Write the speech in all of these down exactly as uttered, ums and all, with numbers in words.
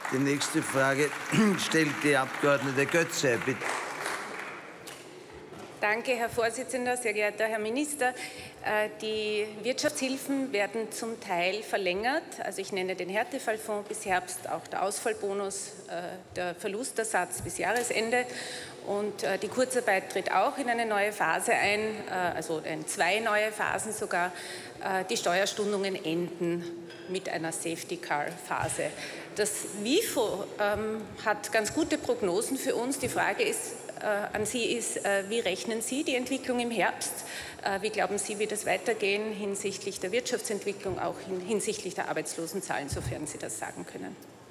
Die nächste Frage stellt die Abgeordnete Götze, bitte. Danke, Herr Vorsitzender, sehr geehrter Herr Minister. Die Wirtschaftshilfen werden zum Teil verlängert. Also ich nenne den Härtefallfonds bis Herbst, auch der Ausfallbonus, der Verlustersatz bis Jahresende. Und die Kurzarbeit tritt auch in eine neue Phase ein, also in zwei neue Phasen sogar. Die Steuerstundungen enden mit einer Safety-Car-Phase. Das WIFO ähm, hat ganz gute Prognosen für uns. Die Frage ist, äh, an Sie ist, äh, wie rechnen Sie die Entwicklung im Herbst? Äh, wie glauben Sie, wird es weitergehen hinsichtlich der Wirtschaftsentwicklung, auch hin, hinsichtlich der Arbeitslosenzahlen, sofern Sie das sagen können?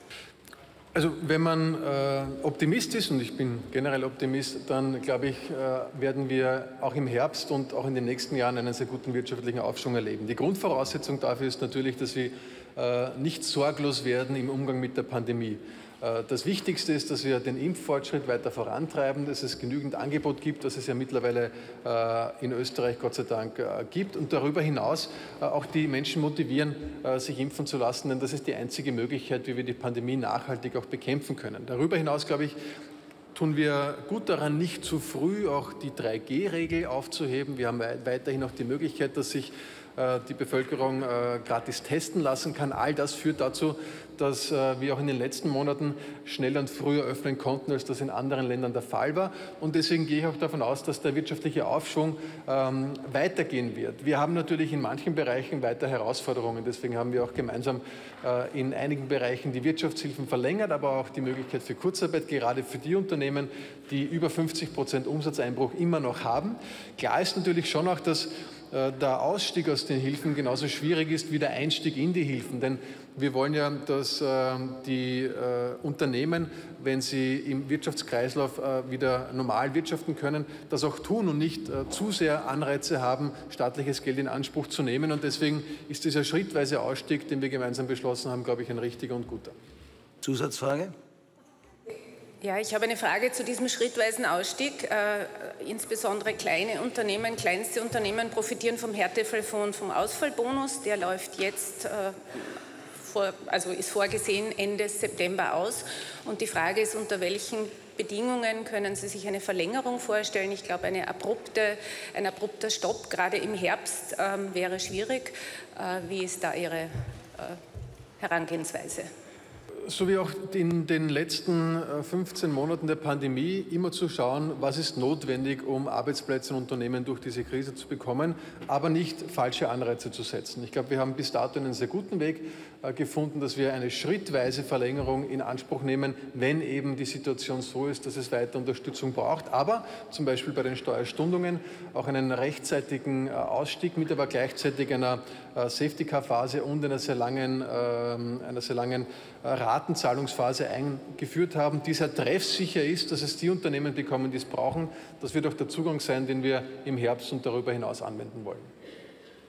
Also wenn man äh, Optimist ist, und ich bin generell Optimist, dann glaube ich, äh, werden wir auch im Herbst und auch in den nächsten Jahren einen sehr guten wirtschaftlichen Aufschwung erleben. Die Grundvoraussetzung dafür ist natürlich, dass wir äh, nicht sorglos werden im Umgang mit der Pandemie. Äh, das Wichtigste ist, dass wir den Impffortschritt weiter vorantreiben, dass es genügend Angebot gibt, das es ja mittlerweile äh, in Österreich Gott sei Dank äh, gibt, und darüber hinaus äh, auch die Menschen motivieren, äh, sich impfen zu lassen, denn das ist die einzige Möglichkeit, wie wir die Pandemie nachhaltig auch bekämpfen können. Darüber hinaus, glaube ich, tun wir gut daran, nicht zu früh auch die drei G Regel aufzuheben. Wir haben weiterhin auch die Möglichkeit, dass sich äh, die Bevölkerung äh, gratis testen lassen kann. All das führt dazu, dass äh, wir auch in den letzten Monaten schneller und früher öffnen konnten, als das in anderen Ländern der Fall war. Und deswegen gehe ich auch davon aus, dass der wirtschaftliche Aufschwung ähm, weitergehen wird. Wir haben natürlich in manchen Bereichen weiter Herausforderungen. Deswegen haben wir auch gemeinsam äh, in einigen Bereichen die Wirtschaftshilfen verlängert, aber auch die Möglichkeit für Kurzarbeit, gerade für die Unternehmen, die über fünfzig Prozent Umsatzeinbruch immer noch haben. Klar ist natürlich schon auch, dass äh, der Ausstieg aus den Hilfen genauso schwierig ist wie der Einstieg in die Hilfen. Denn wir wollen ja, dass äh, die äh, Unternehmen, wenn sie im Wirtschaftskreislauf äh, wieder normal wirtschaften können, das auch tun und nicht äh, zu sehr Anreize haben, staatliches Geld in Anspruch zu nehmen. Und deswegen ist dieser schrittweise Ausstieg, den wir gemeinsam beschlossen haben, glaube ich, ein richtiger und guter. Zusatzfrage? Ja, ich habe eine Frage zu diesem schrittweisen Ausstieg. Äh, insbesondere kleine Unternehmen, kleinste Unternehmen profitieren vom Härtefallfonds, vom Ausfallbonus. Der läuft jetzt, äh, vor, also ist vorgesehen, Ende September aus. Und die Frage ist, unter welchen Bedingungen können Sie sich eine Verlängerung vorstellen? Ich glaube, eine abrupte, ein abrupter Stopp, gerade im Herbst, äh, wäre schwierig. Äh, wie ist da Ihre äh, Herangehensweise? So wie auch in den letzten fünfzehn Monaten der Pandemie immer zu schauen, was ist notwendig, um Arbeitsplätze und Unternehmen durch diese Krise zu bekommen, aber nicht falsche Anreize zu setzen. Ich glaube, wir haben bis dato einen sehr guten Weg gefunden, dass wir eine schrittweise Verlängerung in Anspruch nehmen, wenn eben die Situation so ist, dass es weiter Unterstützung braucht. Aber zum Beispiel bei den Steuerstundungen auch einen rechtzeitigen Ausstieg mit aber gleichzeitig einer Safety-Car-Phase und einer sehr langen, einer sehr langen Ratenzahlungsphase eingeführt haben, die sehr treffsicher ist, dass es die Unternehmen bekommen, die es brauchen. Das wird auch der Zugang sein, den wir im Herbst und darüber hinaus anwenden wollen.